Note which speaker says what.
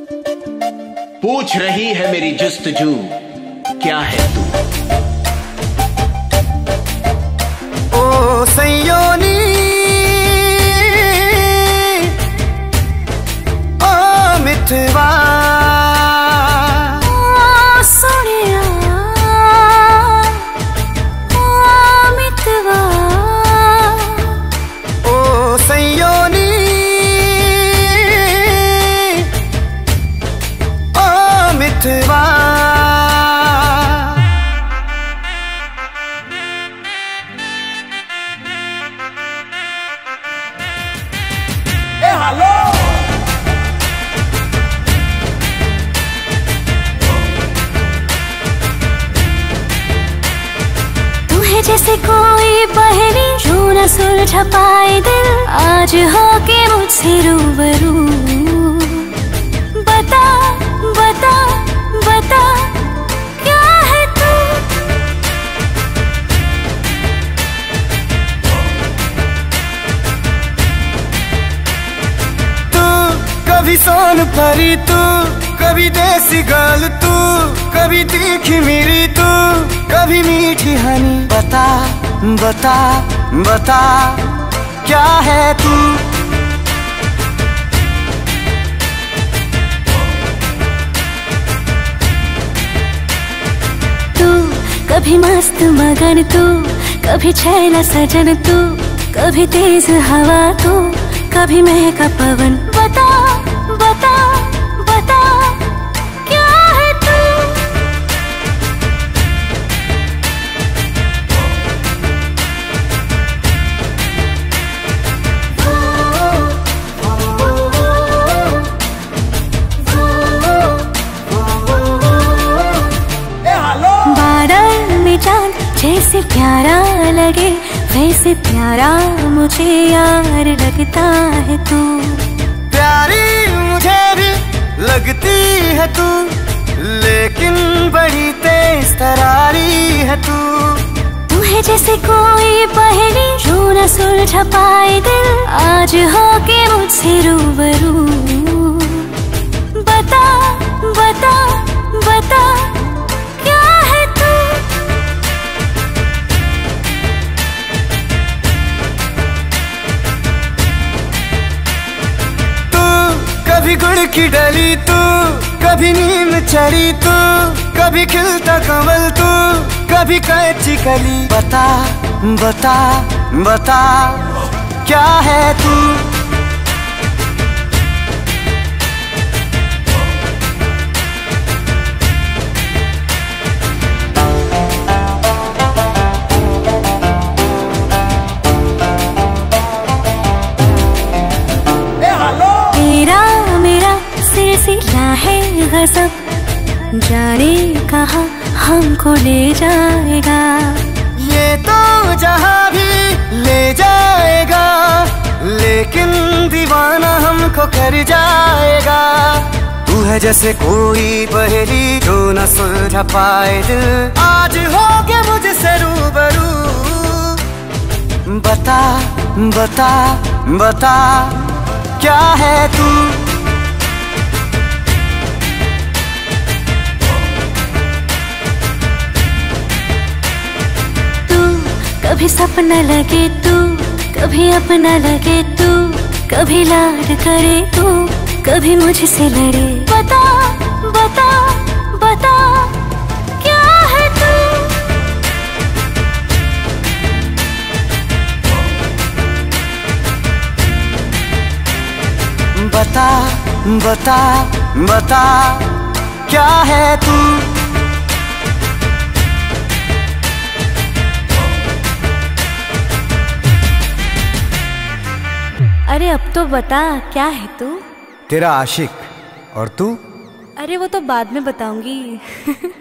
Speaker 1: पूछ रही है मेरी जुस्तजू, क्या है तू?
Speaker 2: ओ सैय्योनी, ओ मितवा,
Speaker 3: ओ सोनिया, ओ मितवा,
Speaker 2: ओ सैय्योनी, ओ मितवा।
Speaker 3: जैसे कोई पहेली जो न सुलझा पाए दिल, आज हो के मुझसे रूबरू। बता बता बता क्या है तू?
Speaker 2: तू कभी सोन परी, तू कभी देसी गाल, तू कभी तीखी मेरी, तू कभी मीठी हनी। बता बता बता क्या है तू?
Speaker 3: तू कभी मस्त मगन, तू कभी छैला सजन, तू कभी तेज हवा, तू कभी महका पवन। बता बता बता क्या है तू? बादल में चांद जैसे प्यारा लगे, वैसे प्यारा मुझे यार लगता है तू।
Speaker 2: प्यारी मुझे भी लगती है तू, लेकिन बड़ी तेज तरारी है तू।
Speaker 3: तू है जैसे कोई पहेली जो न सुलझा पाए दिल, आज हो के मुझसे रूबरू। बता बता बता क्या है तू?
Speaker 2: तू कभी गुड़ की डली, तू कभी नीम चढ़ी, तू कभी खिलता कमल, तू कभी कैची कली। बता बता बता क्या है तू?
Speaker 3: तेरा मेरा सिलसिला है गजब, जाने कहाँ हमको ले जाएगा।
Speaker 2: ये तो जहाँ भी ले जाएगा, लेकिन दीवाना हमको कर जाएगा। तू है जैसे कोई पहेली जो न सुलझा पाए दिल, आज हो के मुझसे रूबरू। बता बता बता क्या है तू?
Speaker 3: कभी सपना लगे तू, कभी अपना लगे तू, कभी लाड करे तू, कभी मुझसे लड़े। बता बता बता क्या है तू?
Speaker 2: बता बता बता क्या है तू?
Speaker 3: अरे अब तो बता क्या है तू?
Speaker 2: तेरा आशिक। और तू?
Speaker 3: अरे वो तो बाद में बताऊंगी।